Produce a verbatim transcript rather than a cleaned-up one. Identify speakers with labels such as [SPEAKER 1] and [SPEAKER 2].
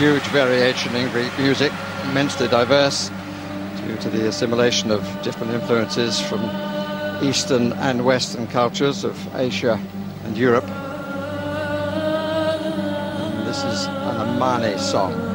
[SPEAKER 1] huge variation in Greek music, immensely diverse due to the assimilation of different influences from Eastern and Western cultures of Asia and Europe. And this is an Amani song.